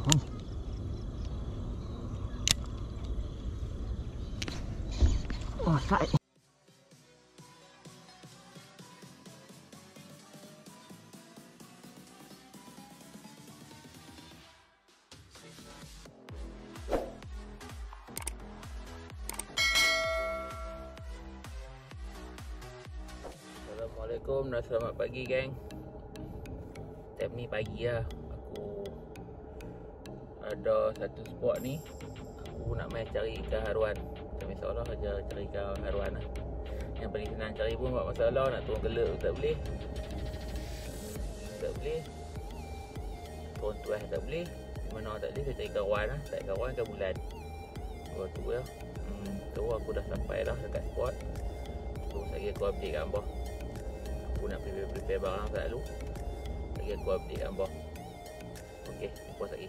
Oh, strike. Assalamualaikum dan selamat pagi, geng. Time ni pagi lah. Aku ada satu spot ni. Aku nak main cari ikan haruan. Macam biasalah aja cari ikan haruan lah. Yang paling senang cari pun buat masalah. Nak turun gelak tak boleh. Tak boleh. Turun tuas tak boleh. Di mana tak boleh, saya cari kawan lah. Tak kawan ke bulan. Dua tu lah. Tu aku dah sampai dah dekat spot. Terus lagi aku update gambar. Aku nak prepare barang selalu. Lagi aku update gambar. Okey, puas lagi.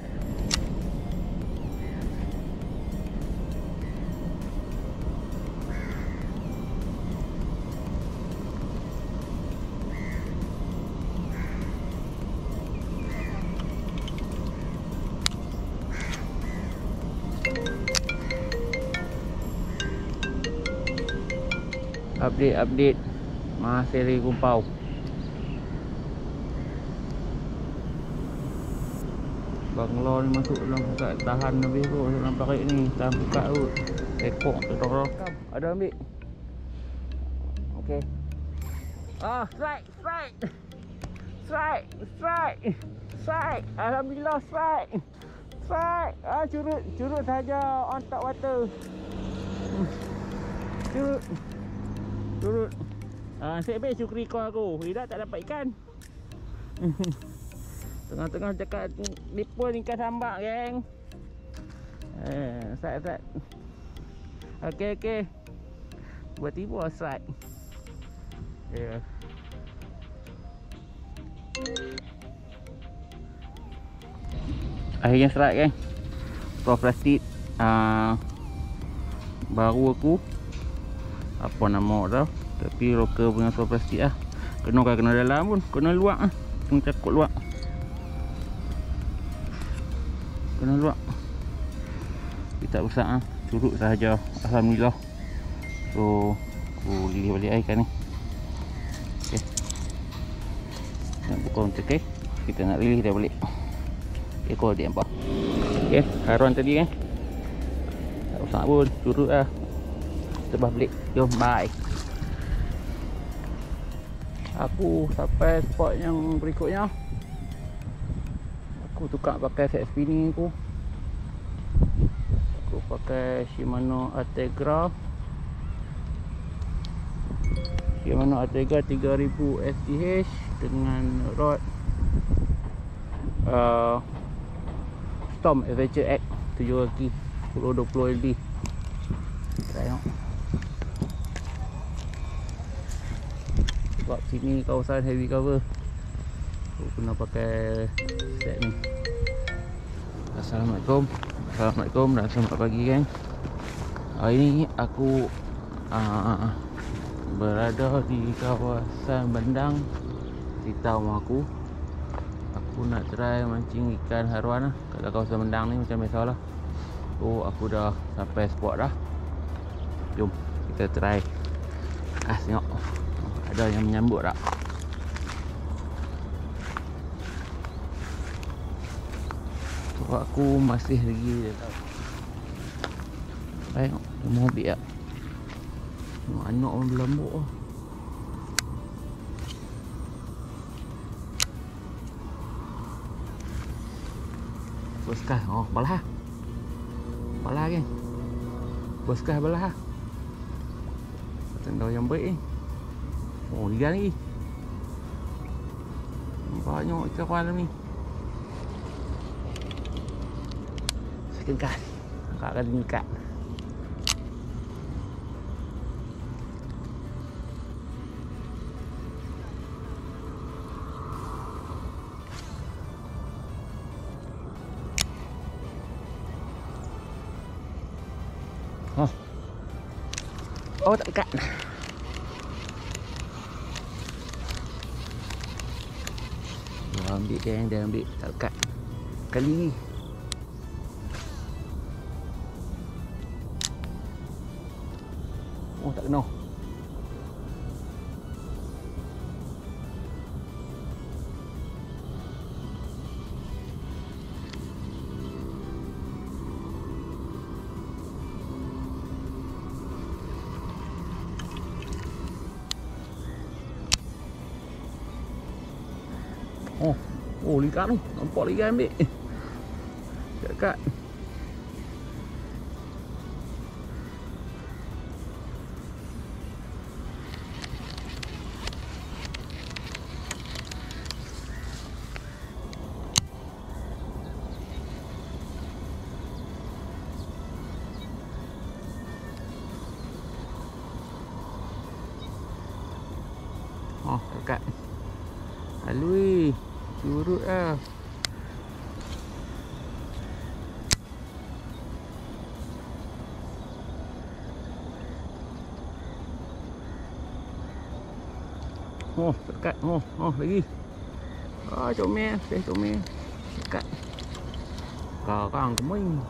Update seri kumpau. Banglo ni masuk dalam kat tahan lebih tu dalam parit ni, tahan buka tu. Ekor terorok. Ada ambil. Okey. Strike. Alhamdulillah strike. Curut saja on top water. Curut. Nasib baik cukri kau aku. Tidak tak dapat ikan. Tengah-tengah cakap nipun ikan sambak, geng. Strike. Okey. Buat tiba strike. Ya. Akhirnya strike, geng. Straw plastik. Baru aku. Apa nama tau. Tapi rocker punya straw plastik lah. Kena dalam pun. Kena luak lah. Kena cakut luak. Kena luak. Tapi tak besar lah. Curut sahaja. Alhamdulillah. So aku lilih balik ikan ni. Okay. Nak buka untuk okay. Kita nak lilih dia balik. Ekor dia nampak. Okay. Haruan tadi kan. Tak besar pun. Curut lah. Tebah balik. Jom, bye. Aku sampai spot yang berikutnya. Aku tukar pakai set spinning aku. Aku pakai Shimano Ategra 3000 STH dengan rod Storm Adventure X 7 kaki 10-20 LD. Tengok. Sebab sini kawasan heavy cover, aku kena pakai set ni. Assalamualaikum dan selamat pagi, kan. Hari ni aku berada di kawasan bendang di rumah aku. Aku nak try mancing ikan haruan lah kat kawasan bendang ni macam biasalah. So aku dah sampai spot dah. Jom kita try. Tengok ada yang menyambut tak. So aku masih lagi tengok mau ambil tak. Anak orang berlambuk lah. Boskah. Oh, balah kan. Boskah balah. Tanda yang baik ni. Oh, liga lagi. Banyak ikan malam ni. Second cut. Angkat kali ni cut. Oh, tak ikat. Dia ambil, tak ikat. kali ni. Oh, tak kena. Oh, likat tu. Nampak lagi ambil. Dekat. Oh, dekat. Alui. Curut lah. Oh, dekat. Oh, lagi. Comel. Comel. Dekat. Karang keming.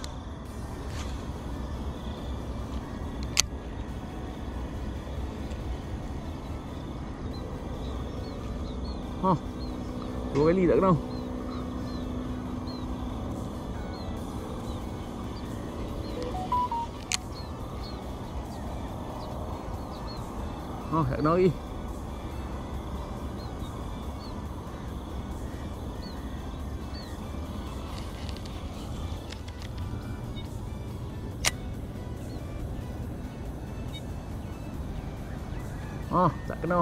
Dua kali tak kena. Tak kena lagi. Tak kena.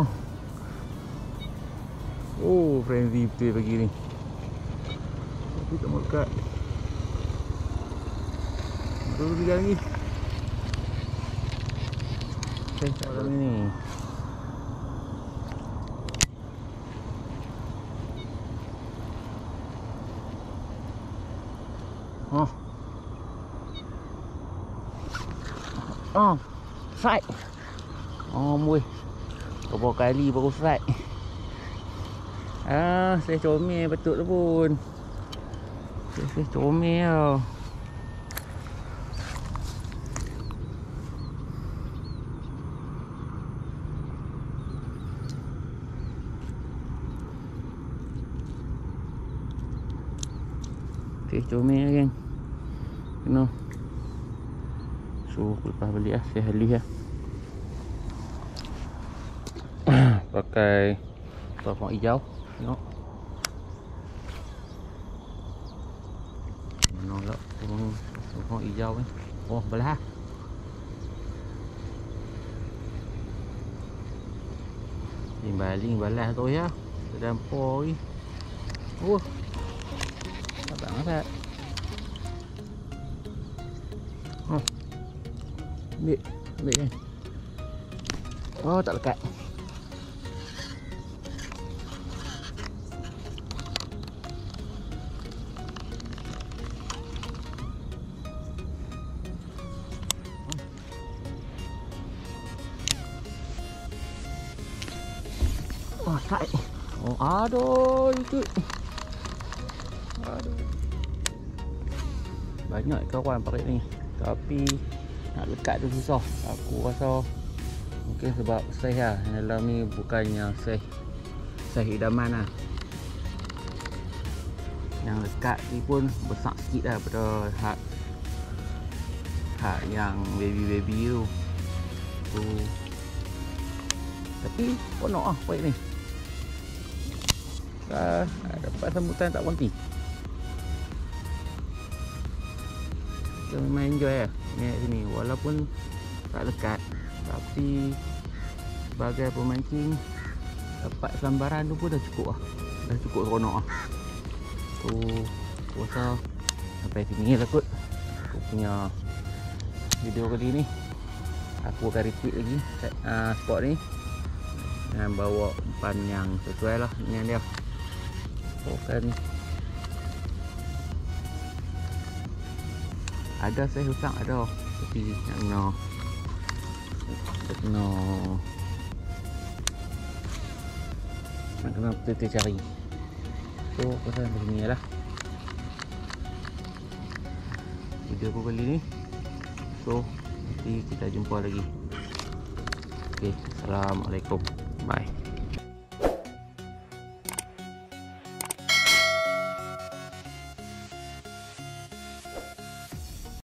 Oh, frenzy betul pagi ni. Tapi tak mau dekat. Baru 3 lagi. Okay, cara ni. Strike. Mui. Berapa kali baru strike. Saya comel betul tu pun. Saya comel tau. Saya comel kan. Kena. So, aku lepas balik lah. Saya halus lah. Pakai telefon hijau. Tengok. Mana lah telefon hijau ni. Oh, belah. Baling balas tu ya. Terdampur ni. Oh. Tak masak. Ambil kan. Tak lekat. Strike. Aduh, itu. Aduh. Banyak kawan parit ni. Tapi nak lekat tu susah. Aku rasa mungkin sebab saiz lah. Yang dalam ni bukannya saiz idaman lah. Yang lekat ni pun besar sikit lah pada hak yang baby tu. Tapi konok lah parit ni. Dapat sambutan tak berhenti. Kita memang enjoy lah naik sini. Walaupun tak lekat, tapi sebagai pemancing, dapat sambaran tu pun dah cukup lah. Dah cukup seronok lah. So, aku rasa sampai sini lah kot aku punya video kali ni. Aku akan repeat lagi spot ni dengan bawa umpan yang sesuai lah dengan dia. Kan ada saya hutang ada, tapi nak kena betul-betul cari. So pasal begini lah. video aku kali ni. So nanti kita jumpa lagi. Okay, Assalamualaikum. Bye.